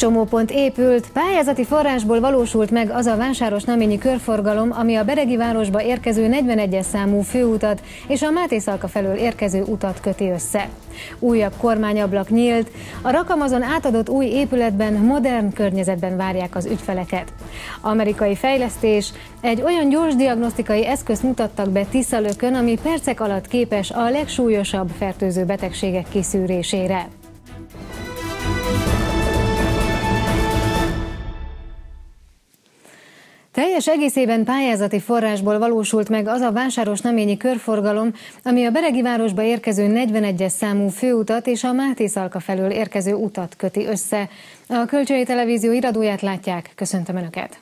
Csomópont épült, pályázati forrásból valósult meg az a Vásáros-Naményi körforgalom, ami a Beregivárosba érkező 41-es számú főutat és a Mátészalka felől érkező utat köti össze. Újabb kormányablak nyílt, a Rakamazon átadott új épületben modern környezetben várják az ügyfeleket. Amerikai fejlesztés, egy olyan gyors diagnosztikai eszközt mutattak be Tiszalökön, ami percek alatt képes a legsúlyosabb fertőző betegségek kiszűrésére. Teljes egészében pályázati forrásból valósult meg az a Vásáros-Naményi körforgalom, ami a Beregivárosba érkező 41-es számú főutat és a Mátészalka felől érkező utat köti össze. A Kölcsei Televízió iradóját látják, köszöntöm Önöket!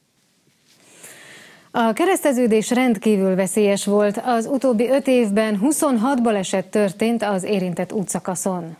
A kereszteződés rendkívül veszélyes volt. Az utóbbi 5 évben 26 baleset történt az érintett útszakaszon.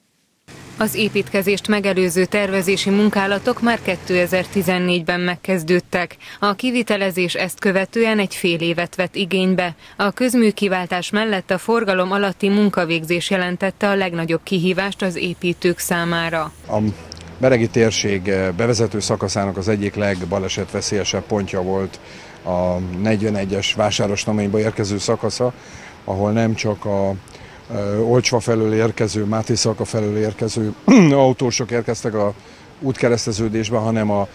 Az építkezést megelőző tervezési munkálatok már 2014-ben megkezdődtek. A kivitelezés ezt követően egy fél évet vett igénybe. A közműkiváltás mellett a forgalom alatti munkavégzés jelentette a legnagyobb kihívást az építők számára. A beregi térség bevezető szakaszának az egyik legbalesetveszélyesebb pontja volt a 41-es Vásáros-Naményba érkező szakasza, ahol nem csak a Olcsva felől érkező, Mátészalka felől érkező autósok érkeztek a útkereszteződésbe, hanem a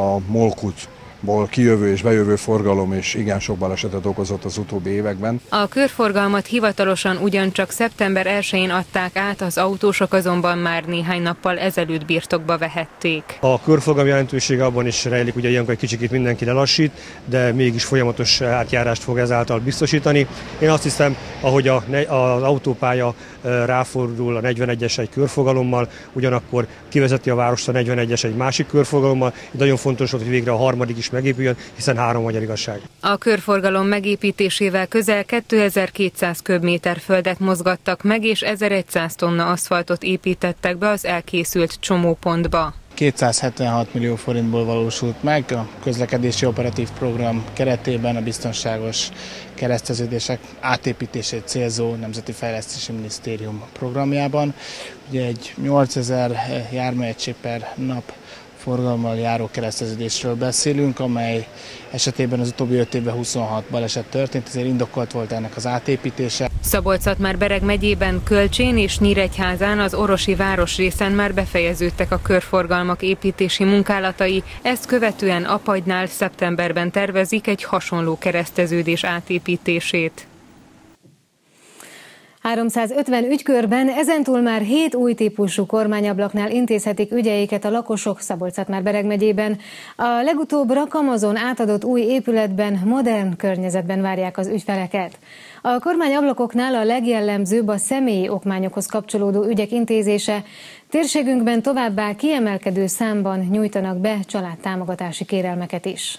Molkútból kijövő és bejövő forgalom is igen sok balesetet okozott az utóbbi években. A körforgalmat hivatalosan ugyancsak szeptember 1-én adták át, az autósok azonban már néhány nappal ezelőtt birtokba vehették. A körforgalom jelentősége abban is rejlik, ugye ilyenkor egy kicsit mindenki lelassít, de mégis folyamatos átjárást fog ezáltal biztosítani. Én azt hiszem, ahogy az autópálya ráfordul a 41-es egy körforgalommal, ugyanakkor kivezeti a várost a 41-es egy másik körforgalommal. Nagyon fontos volt, hogy végre a harmadik is megépüljön, hiszen 3 magyar igazság. A körforgalom megépítésével közel 2200 köbméter földet mozgattak meg, és 1100 tonna aszfaltot építettek be az elkészült csomópontba. 276 millió forintból valósult meg a közlekedési operatív program keretében a biztonságos kereszteződések átépítését célzó Nemzeti Fejlesztési Minisztérium programjában. Ugye egy 8000 járműegység per nap forgalommal járó kereszteződésről beszélünk, amely esetében az utóbbi 5 évben 26 baleset történt, ezért indokolt volt ennek az átépítése. Szabolcs-Szatmár-Bereg megyében, Kölcsén és Nyíregyházán az orosi városrészen már befejeződtek a körforgalmak építési munkálatai, ezt követően Apagynál szeptemberben tervezik egy hasonló kereszteződés átépítését. 350 ügykörben ezentúl már 7 új típusú kormányablaknál intézhetik ügyeiket a lakosok Szabolcs-Szatmár-Bereg megyében. A legutóbb Rakamazon átadott új épületben, modern környezetben várják az ügyfeleket. A kormányablakoknál a legjellemzőbb a személyi okmányokhoz kapcsolódó ügyek intézése. Térségünkben továbbá kiemelkedő számban nyújtanak be családtámogatási kérelmeket is.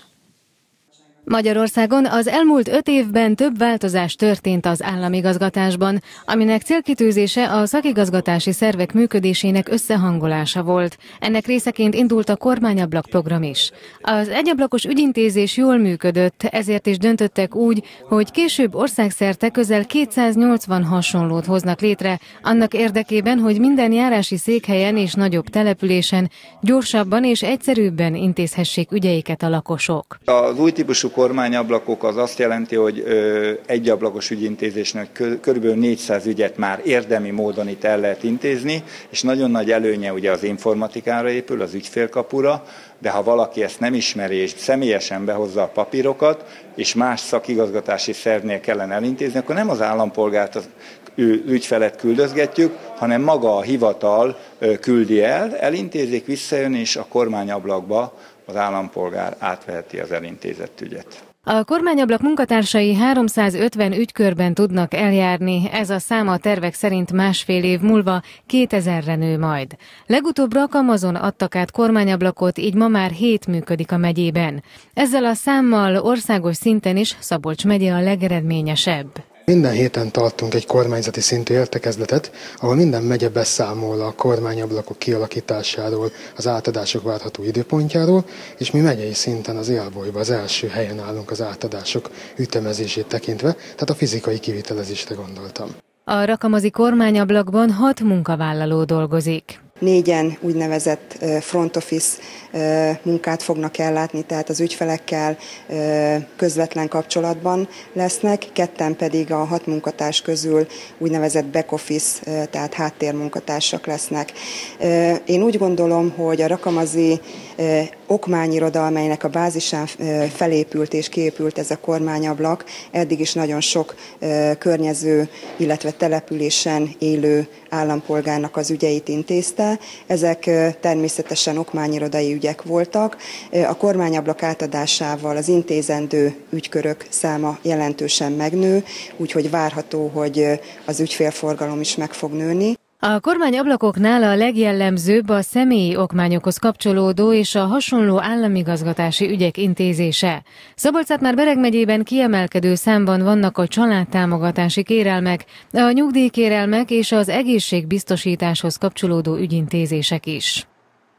Magyarországon az elmúlt 5 évben több változás történt az államigazgatásban, aminek célkitűzése a szakigazgatási szervek működésének összehangolása volt. Ennek részeként indult a kormányablak program is. Az egyablakos ügyintézés jól működött, ezért is döntöttek úgy, hogy később országszerte közel 280 hasonlót hoznak létre, annak érdekében, hogy minden járási székhelyen és nagyobb településen gyorsabban és egyszerűbben intézhessék ügyeiket a lakosok. Az új típusú kormányablakok az azt jelenti, hogy egyablakos ügyintézésnek kb. 400 ügyet már érdemi módon itt el lehet intézni, és nagyon nagy előnye ugye az informatikára épül, az ügyfélkapura, de ha valaki ezt nem ismeri és személyesen behozza a papírokat, és más szakigazgatási szervnél kellene elintézni, akkor nem az állampolgárt, az ügyfelet küldözgetjük, hanem maga a hivatal küldi el, elintézik, visszajön, és a kormányablakba az állampolgár átveheti az elintézett ügyet. A kormányablak munkatársai 350 ügykörben tudnak eljárni, ez a szám a tervek szerint másfél év múlva 2000-re nő majd. Legutóbb Rakamazon adtak át kormányablakot, így ma már 7 működik a megyében. Ezzel a számmal országos szinten is Szabolcs megye a legeredményesebb. Minden héten tartunk egy kormányzati szintű értekezletet, ahol minden megye beszámol a kormányablakok kialakításáról, az átadások várható időpontjáról, és mi megyei szinten az élbolyban az első helyen állunk az átadások ütemezését tekintve, tehát a fizikai kivitelezésre gondoltam. A rakamazi kormányablakban 6 munkavállaló dolgozik. 4-en úgynevezett front office munkát fognak ellátni, tehát az ügyfelekkel közvetlen kapcsolatban lesznek, 2 pedig a 6 munkatárs közül úgynevezett back office, tehát háttérmunkatársak lesznek. Én úgy gondolom, hogy a rakamazi okmányiroda, amelynek a bázisán felépült és kiépült ez a kormányablak, eddig is nagyon sok környező, illetve településen élő állampolgárnak az ügyeit intézte. Ezek természetesen okmányirodai ügyek voltak. A kormányablak átadásával az intézendő ügykörök száma jelentősen megnő, úgyhogy várható, hogy az ügyfélforgalom is meg fog nőni. A kormányablakoknál a legjellemzőbb a személyi okmányokhoz kapcsolódó és a hasonló államigazgatási ügyek intézése. Szabolcs-Szatmár-Bereg megyében kiemelkedő számban vannak a családtámogatási kérelmek, a nyugdíjkérelmek és az egészségbiztosításhoz kapcsolódó ügyintézések is.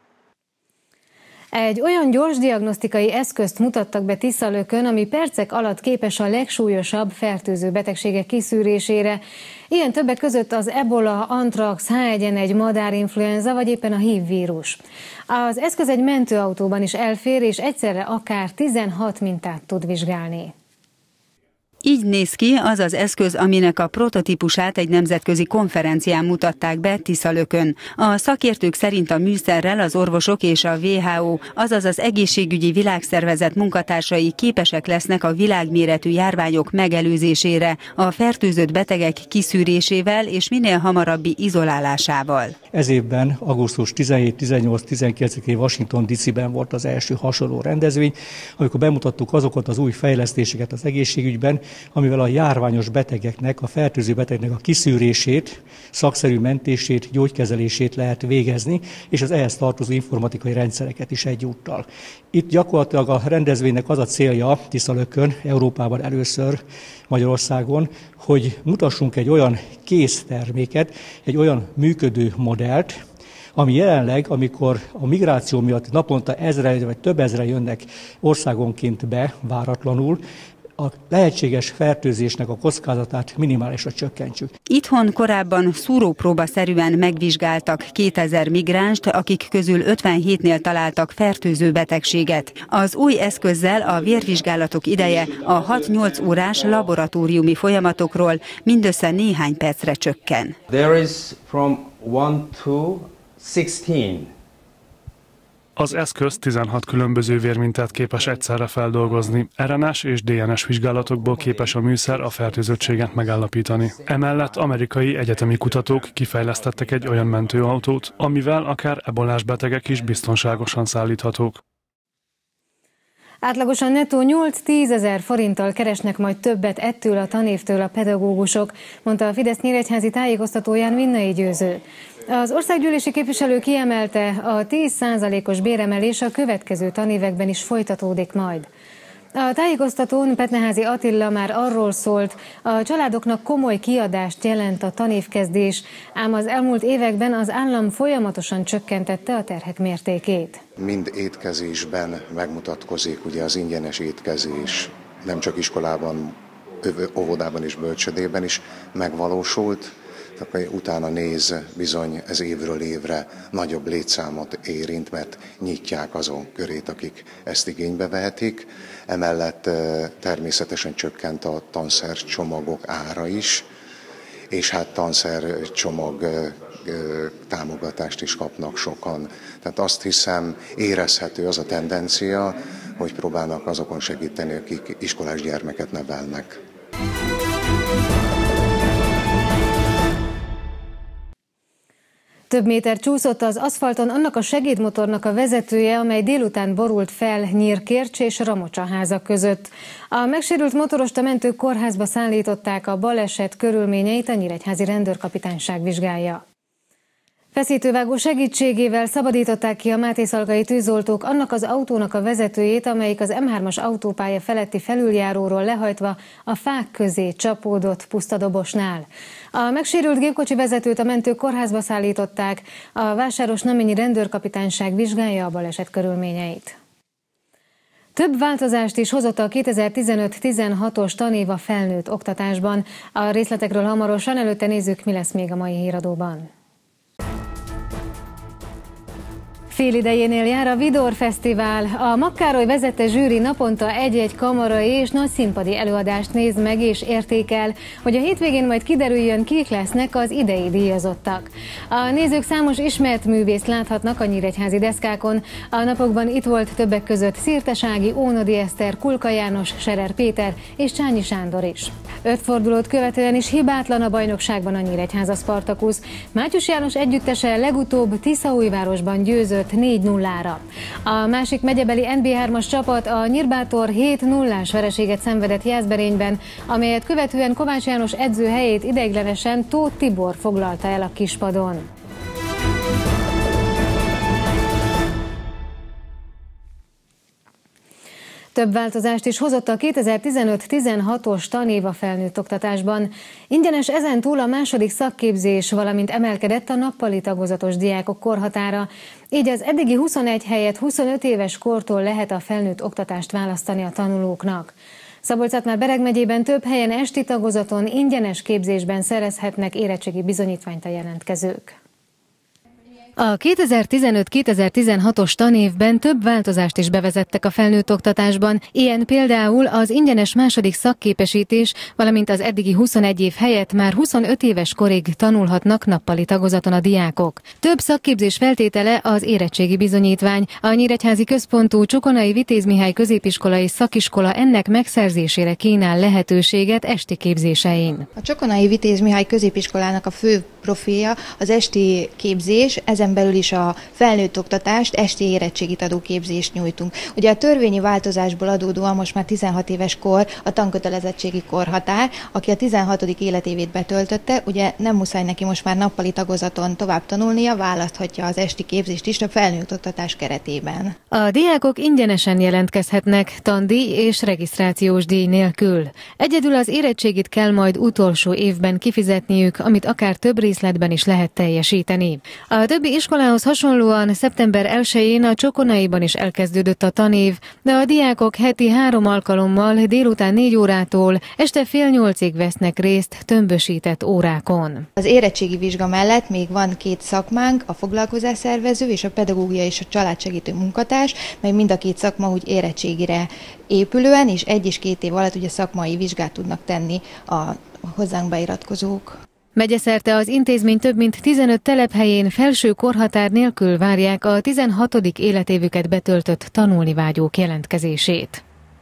Egy olyan gyors diagnosztikai eszközt mutattak be Tiszalökön, ami percek alatt képes a legsúlyosabb fertőző betegségek kiszűrésére. Ilyen többek között az ebola, antrax, H1N1, madárinfluenza vagy éppen a HIV vírus. Az eszköz egy mentőautóban is elfér, és egyszerre akár 16 mintát tud vizsgálni. Így néz ki az az eszköz, aminek a prototípusát egy nemzetközi konferencián mutatták be Tiszalökön. A szakértők szerint a műszerrel az orvosok és a WHO, azaz az Egészségügyi Világszervezet munkatársai képesek lesznek a világméretű járványok megelőzésére, a fertőzött betegek kiszűrésével és minél hamarabbi izolálásával. Ez évben, augusztus 17-18-19-én Washington DC-ben volt az első hasonló rendezvény, amikor bemutattuk azokat az új fejlesztéseket az egészségügyben, amivel a járványos betegeknek, a fertőző betegeknek a kiszűrését, szakszerű mentését, gyógykezelését lehet végezni, és az ehhez tartozó informatikai rendszereket is egyúttal. Itt gyakorlatilag a rendezvénynek az a célja Tiszalökön, Európában először, Magyarországon, hogy mutassunk egy olyan kész terméket, egy olyan működő modellt, ami jelenleg, amikor a migráció miatt naponta ezren vagy több ezren jönnek országonként be váratlanul, a lehetséges fertőzésnek a kockázatát minimálisra csökkentsük. Itthon korábban szúrópróbaszerűen megvizsgáltak 2000 migránst, akik közül 57-nél találtak fertőző betegséget. Az új eszközzel a vérvizsgálatok ideje a 6-8 órás laboratóriumi folyamatokról mindössze néhány percre csökken. There is from 1 to 16. Az eszköz 16 különböző vérmintát képes egyszerre feldolgozni. RNA-s és DNS vizsgálatokból képes a műszer a fertőzöttséget megállapítani. Emellett amerikai egyetemi kutatók kifejlesztettek egy olyan mentőautót, amivel akár ebolás betegek is biztonságosan szállíthatók. Átlagosan nettó 8-10 ezer forinttal keresnek majd többet ettől a tanévtől a pedagógusok, mondta a Fidesz nyíregyházi tájékoztatóján Vinnai Győző. Az országgyűlési képviselő kiemelte, a 10%-os béremelés a következő tanévekben is folytatódik majd. A tájékoztatón Petneházy Attila már arról szólt, a családoknak komoly kiadást jelent a tanévkezdés, ám az elmúlt években az állam folyamatosan csökkentette a terhek mértékét. Mind étkezésben megmutatkozik ugye az ingyenes étkezés, nem csak iskolában, óvodában és bölcsödében is megvalósult. Akkor utána néz, bizony ez évről évre nagyobb létszámot érint, mert nyitják azon körét, akik ezt igénybe vehetik. Emellett természetesen csökkent a tanszercsomagok ára is, és hát tanszercsomag támogatást is kapnak sokan. Tehát azt hiszem, érezhető az a tendencia, hogy próbálnak azokon segíteni, akik iskolás gyermeket nevelnek. Több méter csúszott az aszfalton annak a segédmotornak a vezetője, amely délután borult fel Nyírkércs és Ramocsaháza között. A megsérült motorost a mentők kórházba szállították, a baleset körülményeit a nyíregyházi rendőrkapitányság vizsgálja. Feszítővágó segítségével szabadították ki a mátészalkai tűzoltók annak az autónak a vezetőjét, amelyik az M3-as autópálya feletti felüljáróról lehajtva a fák közé csapódott pusztadobosnál. A megsérült gépkocsi vezetőt a mentők kórházba szállították, a Vásárosnaményi rendőrkapitányság vizsgálja a baleset körülményeit. Több változást is hozott a 2015-16-os tanév a felnőtt oktatásban. A részletekről hamarosan, előtte nézzük, mi lesz még a mai híradóban. Félidejénél jár a Vidor Fesztivál. A Makkároly vezette zsűri naponta egy-egy kamarai és nagy színpadi előadást néz meg és értékel, hogy a hétvégén majd kiderüljön, kik lesznek az idei díjazottak. A nézők számos ismert művészt láthatnak a nyíregyházi deszkákon. A napokban itt volt többek között Szirtesági, Ónodi Eszter, Kulka János, Serer Péter és Csányi Sándor is. 5 fordulót követően is hibátlan a bajnokságban a Nyíregyháza Spartakusz. Mátyus János együttese legutóbb Tiszaújvárosban győzött 4-0-ra. A másik megyebeli NB3-as csapat a Nyírbátor 7-0-ás vereséget szenvedett Jászberényben, amelyet követően Kovács János edző helyét ideiglenesen Tóth Tibor foglalta el a kispadon. Több változást is hozott a 2015-16-os tanév a felnőtt oktatásban. Ingyenes ezentúl a második szakképzés, valamint emelkedett a nappali tagozatos diákok korhatára. Így az eddigi 21 helyett 25 éves kortól lehet a felnőtt oktatást választani a tanulóknak. Szabolcs-Szatmár-Bereg megyében több helyen esti tagozaton ingyenes képzésben szerezhetnek érettségi bizonyítványt a jelentkezők. A 2015-2016-os tanévben több változást is bevezettek a felnőtt oktatásban, ilyen például az ingyenes második szakképesítés, valamint az eddigi 21 év helyett már 25 éves korig tanulhatnak nappali tagozaton a diákok. Több szakképzés feltétele az érettségi bizonyítvány. A nyíregyházi központú Csokonai Vitéz Mihály középiskolai szakiskola ennek megszerzésére kínál lehetőséget esti képzésein. A Csokonai Vitéz Mihály középiskolának a fő profilja az esti képzés, ezen belül is a felnőtt oktatást, esti érettségit adó képzést nyújtunk. Ugye a törvényi változásból adódóan most már 16 éves kor a tankötelezettségi korhatár, aki a 16. életévét betöltötte, ugye nem muszáj neki most már nappali tagozaton tovább tanulnia, választhatja az esti képzést is a felnőtt oktatás keretében. A diákok ingyenesen jelentkezhetnek tandíj és regisztrációs díj nélkül. Egyedül az érettségit kell majd utolsó évben kifizetniük, amit akár több részletben is lehet teljesíteni. A többi iskolához hasonlóan szeptember 1-én a Csokonaiban is elkezdődött a tanév, de a diákok heti 3 alkalommal délután 4 órától este fél 8-ig vesznek részt tömbösített órákon. Az érettségi vizsga mellett még van 2 szakmánk, a foglalkozásszervező és a pedagógia és a családsegítő munkatárs, mely mind a 2 szakma úgy érettségire épülően, és 1 és 2 év alatt ugye szakmai vizsgát tudnak tenni a hozzánk beiratkozók. Megyeszerte az intézmény több mint 15 telephelyén felső korhatár nélkül várják a 16. életévüket betöltött tanulni vágyók jelentkezését.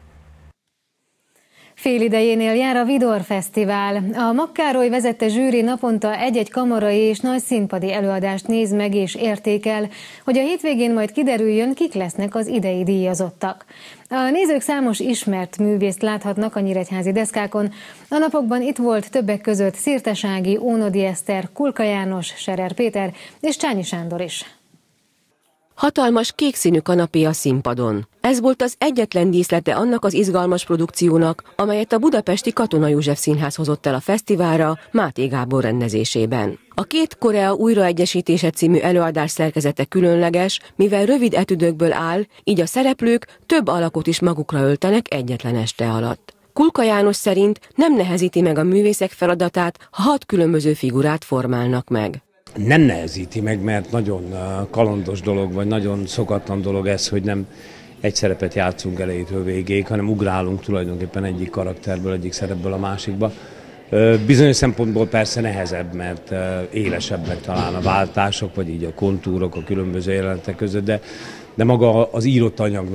Félidejénél jár a Vidor Fesztivál. A Makkároly vezette zsűri naponta egy-egy kamarai és nagy színpadi előadást néz meg és értékel, hogy a hétvégén majd kiderüljön, kik lesznek az idei díjazottak. A nézők számos ismert művészt láthatnak a nyíregyházi deszkákon. A napokban itt volt többek között Szirtesági, Ónodi Eszter, Kulka János, Serer Péter és Csányi Sándor is. Hatalmas kékszínű kanapé a színpadon. Ez volt az egyetlen díszlete annak az izgalmas produkciónak, amelyet a budapesti Katona József Színház hozott el a fesztiválra Máté Gábor rendezésében. A 2 Korea újraegyesítése című előadás szerkezete különleges, mivel rövid etüdökből áll, így a szereplők több alakot is magukra öltenek egyetlen este alatt. Kulka János szerint nem nehezíti meg a művészek feladatát, ha 6 különböző figurát formálnak meg. Nem nehezíti meg, mert nagyon kalandos dolog, vagy nagyon szokatlan dolog ez, hogy nem egy szerepet játszunk elejétől végéig, hanem ugrálunk tulajdonképpen egyik karakterből, egyik szerepből a másikba. Bizonyos szempontból persze nehezebb, mert élesebbek talán a váltások, vagy így a kontúrok a különböző jelenetek között, de maga az írott anyag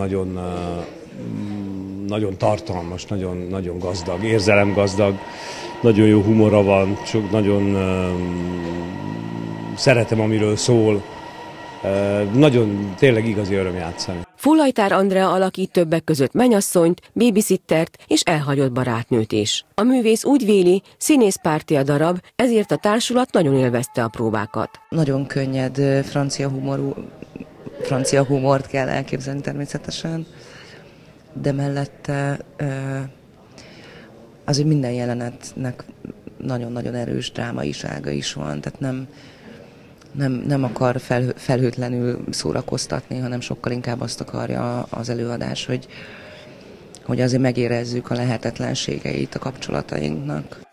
nagyon tartalmas, nagyon gazdag, érzelemgazdag, nagyon jó humora van, nagyon szeretem, amiről szól. Nagyon tényleg igazi öröm játszani. Fullajtár Andrea alakít többek között menyasszonyt, babysittert és elhagyott barátnőt is. A művész úgy véli, színészpárti a darab, ezért a társulat nagyon élvezte a próbákat. Nagyon könnyed francia humort kell elképzelni természetesen, de mellette azért minden jelenetnek nagyon-nagyon erős drámaisága is van, tehát nem akar felhőtlenül szórakoztatni, hanem sokkal inkább azt akarja az előadás, hogy azért megérezzük a lehetetlenségeit a kapcsolatainknak.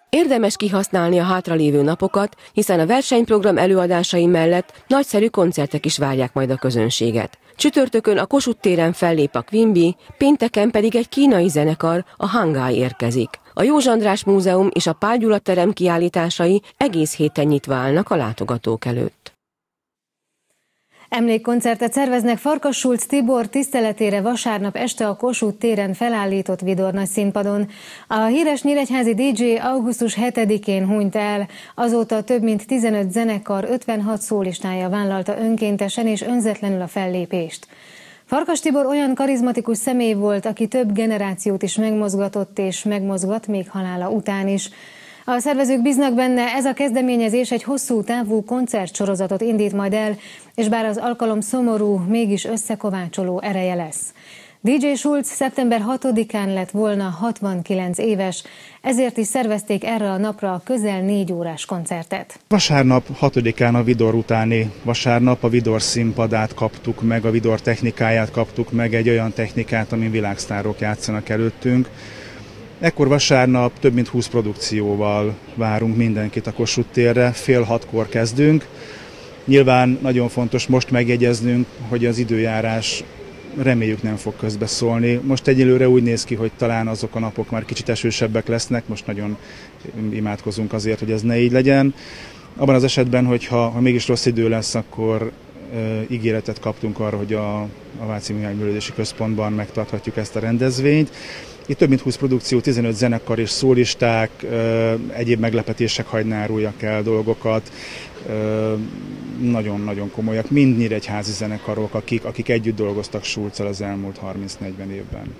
Érdemes kihasználni a hátralévő napokat, hiszen a versenyprogram előadásai mellett nagyszerű koncertek is várják majd a közönséget. Csütörtökön a Kossuth téren fellép a Queen Bee, pénteken pedig egy kínai zenekar, a Hangai érkezik. A Józs András Múzeum és a Pál Gyula terem kiállításai egész héten nyitva állnak a látogatók előtt. Emlékkoncertet szerveznek Farkas Schulz Tibor tiszteletére vasárnap este a Kossuth téren felállított vidornagy színpadon. A híres nyíregyházi DJ augusztus 7-én hunyt el, azóta több mint 15 zenekar 56 szólistája vállalta önkéntesen és önzetlenül a fellépést. Farkas Tibor olyan karizmatikus személy volt, aki több generációt is megmozgatott és megmozgat még halála után is. A szervezők bíznak benne, ez a kezdeményezés egy hosszú távú koncertsorozatot indít majd el, és bár az alkalom szomorú, mégis összekovácsoló ereje lesz. DJ Schulz szeptember 6-án lett volna 69 éves, ezért is szervezték erre a napra a közel 4 órás koncertet. Vasárnap 6-án a Vidor utáni vasárnap a Vidor színpadát kaptuk meg, a Vidor technikáját kaptuk meg, egy olyan technikát, amin világsztárok játszanak előttünk. Ekkor vasárnap több mint 20 produkcióval várunk mindenkit a Kossuth térre, fél 6-kor kezdünk. Nyilván nagyon fontos most megjegyeznünk, hogy az időjárás reméljük nem fog közbeszólni. Most egyelőre úgy néz ki, hogy talán azok a napok már kicsit esősebbek lesznek, most nagyon imádkozunk azért, hogy ez ne így legyen. Abban az esetben, hogyha mégis rossz idő lesz, akkor ígéretet kaptunk arra, hogy a Váci Mihály Művelődési Központban megtarthatjuk ezt a rendezvényt. Itt több mint 20 produkció, 15 zenekar és szólisták, egyéb meglepetések, hadd ne áruljak el dolgokat, nagyon-nagyon komolyak, mind nyíregyházi zenekarok, akik együtt dolgoztak Schulzzal az elmúlt 30-40 évben.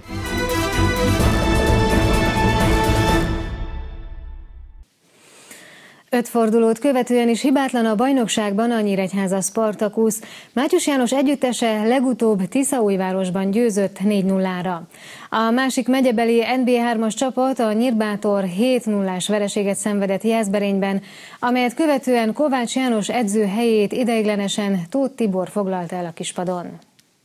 5 fordulót követően is hibátlan a bajnokságban a Nyíregyháza Spartakusz. Mátyus János együttese legutóbb Tiszaújvárosban győzött 4-0-ra. A másik megyebeli NB3-as csapat, a Nyírbátor 7-0-ás vereséget szenvedett Jászberényben, amelyet követően Kovács János edző helyét ideiglenesen Tóth Tibor foglalta el a kispadon.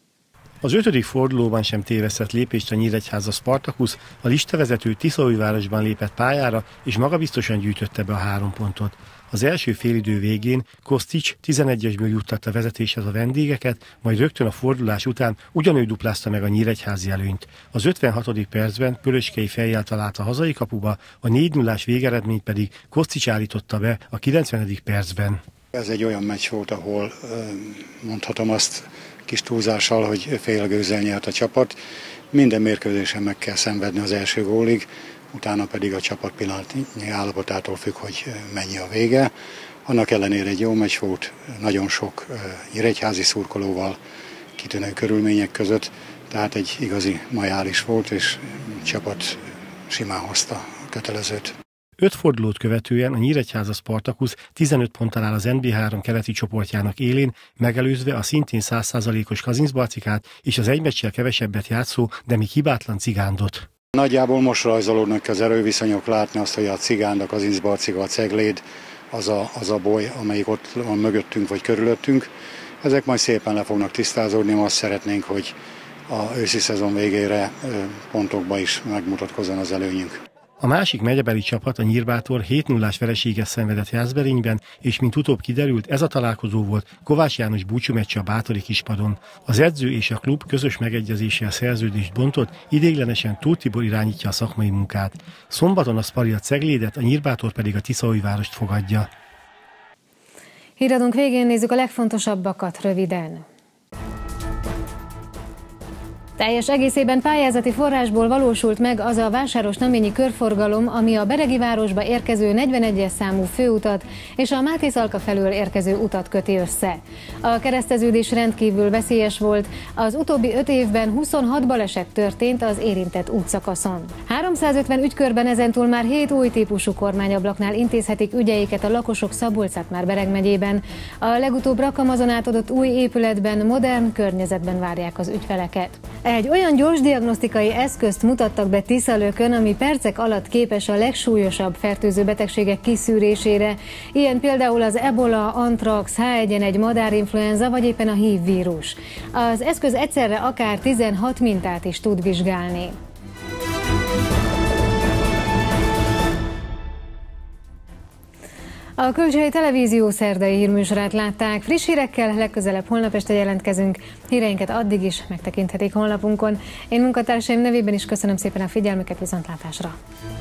Az 5. fordulóban sem tévesztett lépést a Nyíregyháza Spartakusz, a listavezető Tiszaújvárosban lépett pályára, és magabiztosan gyűjtötte be a 3 pontot. Az első félidő végén Kosztics 11-esből juttatta vezetéshez a vendégeket, majd rögtön a fordulás után ugyanő duplázta meg a nyíregyházi előnyt. Az 56. percben Pölöskei fejjel talált a hazai kapuba, a 4-0-ás végeredményt pedig Kosztics állította be a 90. percben. Ez egy olyan meccs volt, ahol mondhatom azt kis túlzással, hogy fél gőzzel nyert a csapat. Minden mérkőzésen meg kell szenvedni az első gólig, utána pedig a csapat pillanatnyi állapotától függ, hogy mennyi a vége. Annak ellenére egy jó meccs volt, nagyon sok nyíregyházi szurkolóval, kitűnő körülmények között, tehát egy igazi majális volt, és a csapat simán hozta a kötelezőt. 5 fordulót követően a Nyíregyháza Spartakusz 15 ponttal áll az NB3 keleti csoportjának élén, megelőzve a szintén 100%-os Kazincbarcikát és az egy meccsel kevesebbet játszó, de még hibátlan Cigándot. Nagyjából most rajzolódnak az erőviszonyok, látni azt, hogy a Cigánd, a Kazincbarcika, a Cegléd, az a boly, amelyik ott van mögöttünk vagy körülöttünk. Ezek majd szépen le fognak tisztázódni, azt szeretnénk, hogy a őszi szezon végére pontokba is megmutatkozzon az előnyünk. A másik megyebeli csapat, a Nyírbátor 7-0-ás vereséget szenvedett Jászberényben, és mint utóbb kiderült, ez a találkozó volt Kovács János búcsúmeccse a bátori kispadon. Az edző és a klub közös megegyezéssel szerződést bontott, ideiglenesen Tóth Tibor irányítja a szakmai munkát. Szombaton a Spari a Ceglédet, a Nyírbátor pedig a Tiszaújvárost fogadja. Híradónk végén nézzük a legfontosabbakat röviden. Teljes egészében pályázati forrásból valósult meg az a Vásáros-Naményi körforgalom, ami a Beregi városba érkező 41-es számú főutat és a Máté-Szalka felől érkező utat köti össze. A kereszteződés rendkívül veszélyes volt, az utóbbi 5 évben 26 baleset történt az érintett útszakaszon. 350 ügykörben ezentúl már 7 új típusú kormányablaknál intézhetik ügyeiket a lakosok Szabolcs-Szatmár-Bereg megyében. A legutóbb Rakamazon átadott új épületben, modern környezetben várják az ügyfeleket. Egy olyan gyors diagnosztikai eszközt mutattak be Tiszalökön, ami percek alatt képes a legsúlyosabb fertőző betegségek kiszűrésére, ilyen például az ebola, antrax, H1N1 madárinfluenza vagy éppen a HIV vírus. Az eszköz egyszerre akár 16 mintát is tud vizsgálni. A Kölcsei Televízió szerdai hírműsorát látták. Friss hírekkel legközelebb holnap este jelentkezünk. Híreinket addig is megtekinthetik honlapunkon. Én munkatársaim nevében is köszönöm szépen a figyelmüket, viszontlátásra!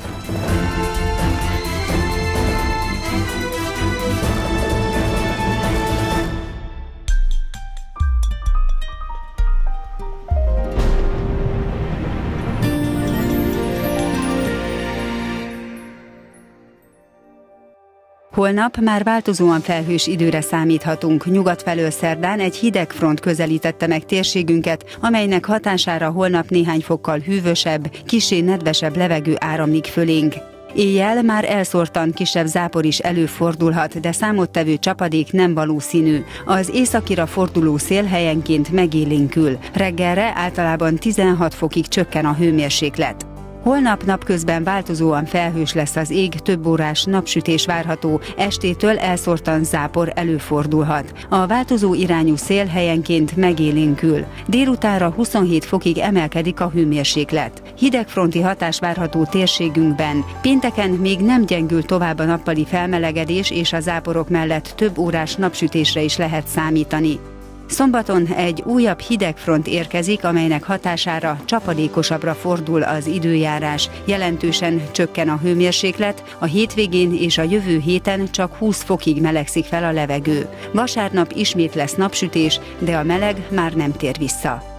Holnap már változóan felhős időre számíthatunk. Nyugat felől szerdán egy hideg front közelítette meg térségünket, amelynek hatására holnap néhány fokkal hűvösebb, kissé nedvesebb levegő áramlik fölénk. Éjjel már elszórtan kisebb zápor is előfordulhat, de számottevő csapadék nem valószínű. Az északira forduló szél helyenként megélénkül. Reggelre általában 16 fokig csökken a hőmérséklet. Holnap napközben változóan felhős lesz az ég, több órás napsütés várható, estétől elszórtan zápor előfordulhat. A változó irányú szél helyenként megélénkül. Délutánra 27 fokig emelkedik a hőmérséklet. Hidegfronti hatás várható térségünkben. Pénteken még nem gyengül tovább a nappali felmelegedés, és a záporok mellett több órás napsütésre is lehet számítani. Szombaton egy újabb hidegfront érkezik, amelynek hatására csapadékosabbra fordul az időjárás. Jelentősen csökken a hőmérséklet, a hétvégén és a jövő héten csak 20 fokig melegszik fel a levegő. Vasárnap ismét lesz napsütés, de a meleg már nem tér vissza.